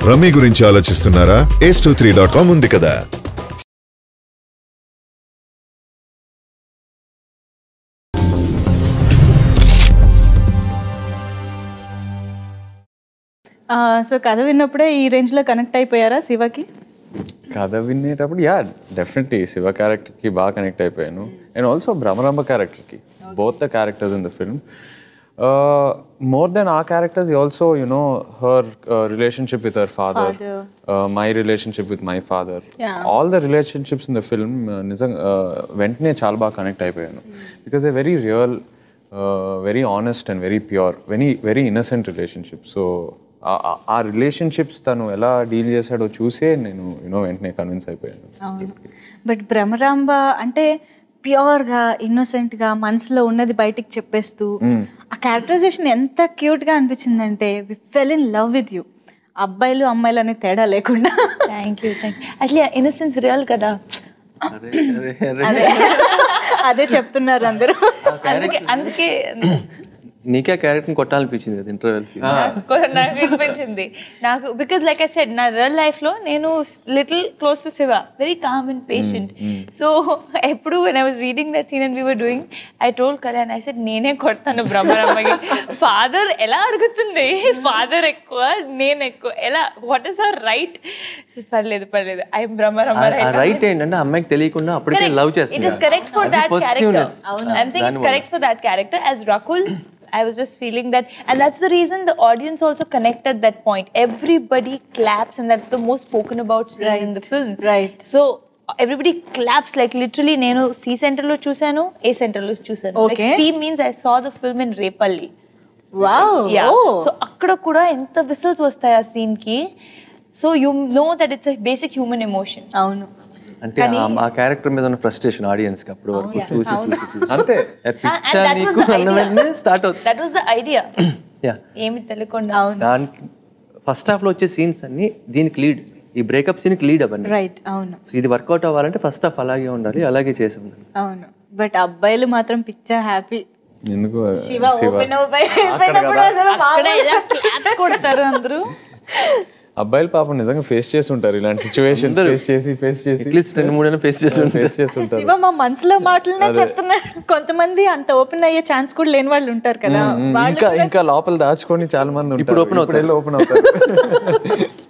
Rummy గురించి ఆలోచిస్తున్నారా? ace23.com ఉంది కదా. సో కథ విన్నప్పుడే ఈ రేంజ్ లో కనెక్ట్ అయిపోయారా శివకి? కథ వినేటప్పుడు డెఫినెట్లీ శివ క్యారెక్టర్కి బాగా కనెక్ట్ అయిపోయాను. అండ్ ఆల్సో భ్రమరాంబ క్యారెక్టర్కి, both the characters in the film. More than our characters, also, you know, her relationship with her father. My relationship with my father. All the relationships in the film, ventane chaala baga connect అయిపోయాను. Because they're very real, very honest and very pure, very innocent relationship. So, ఆ relationships తను ఎలా deal చేశాడో చూసే నేను వెంటనే convince అయిపోయాను. But Bhramaramba అంటే ప్యూర్గా, ఇన్నోసెంట్గా, మనసులో ఉన్నది బయటికి చెప్పేస్తూ ఆ క్యారెక్టరైజేషన్ ఎంత క్యూట్గా అనిపించిందంటే we fell in love with you. అబ్బాయిలు అమ్మాయిలు అనే తేడా లేకుండా. Thank you. అసలు ఇన్నోసెన్స్ రియల్ కదా, అదే చెప్తున్నారు అందరూ. అందుకే నీకే క్యారెక్టర్ కొట్టాలనిపించింది కదా ఇంటర్వెల్? నాకు అనిపించింది నాకు, బికాజ్ లైక్ ఐ సెడ్ నా రియల్ లైఫ్ లో నేను little close to Shiva, very calm and patient. So ఎప్పుడు when I was reading that scene and we were doing, I told Kalyan, I said నేనే కొడతాను భ్రమరాంబకి. ఫాదర్ ఎలా అడుగుతుంది, ఫాదర్ ఎక్కువ నేను ఎక్కువ, ఎలా, వాట్ ఈస్ అవర్ రైట్? పర్లేదు ఐఎమ్ భ్రమరాంబ. రైట్ ఏంటంటే అమ్మాయికి తెలియకుండా అప్పటికే లవ్ చేస్తుంది. It is correct for that character. I'm saying it's correct for that character. As Rakul, I was just feeling that, and that's the reason the audience also connected that point. Everybody claps, and that's the most spoken about scene in the film. Right. So everybody claps, like literally nenu C center lo chusanu, A center lo chusanu. Okay. Like C means I saw the film in Repalli. Wow. Yeah. So akkada kuda enta whistles vastayi aa scene ki. So you know that it's a basic human emotion. అవును. అంటే ఆ character మీద ఉన్న frustration audience కి అప్పుడు వరకు చూసి అంతే పిక్చర్ నీకు అన్నవన్నీ స్టార్ట్ అవుతుంది. That was the idea. Yeah, ఏమి తెలియకుండా దానికి ఫస్ట్ హాఫ్ లో వచ్చే సీన్స్ అన్ని దీనికి లీడ్, ఈ బ్రేకప్ సీన్ కి లీడ్ అవన్నీ. రైట్. అవును. సో ఇది వర్కౌట్ అవ్వాలంటే ఫస్ట్ హాఫ్ అలాగే ఉండాలి, అలాగే చేసాం. అవును. బట్ అబ్బాయిలు మాత్రం పిక్చర్ హ్యాపీ. ఎందుకు శివ ఓపెన్ అయిపోయినప్పుడు అసలు క్లాప్స్ కొడతారు అందరూ. అబ్బాయిలు పాపం నిజంగా ఫేస్ చేసి ఉంటారు ఇలాంటి సిచ్యువేషన్, ఫేస్ చేసి అట్లీస్ట్ 2-3 ఫేస్ చేసి ఉంటారు. శివ మా మనసులో మాటలనే చెప్తున్నారు. కొంతమంది అంత ఓపెన్ అయ్యే ఛాన్స్ కూడా లేని వాళ్ళు ఉంటారు కదా, ఇంకా లోపల దాచుకొని చాలా మంది ఇప్పుడు ఓపెన్ అవుతారు.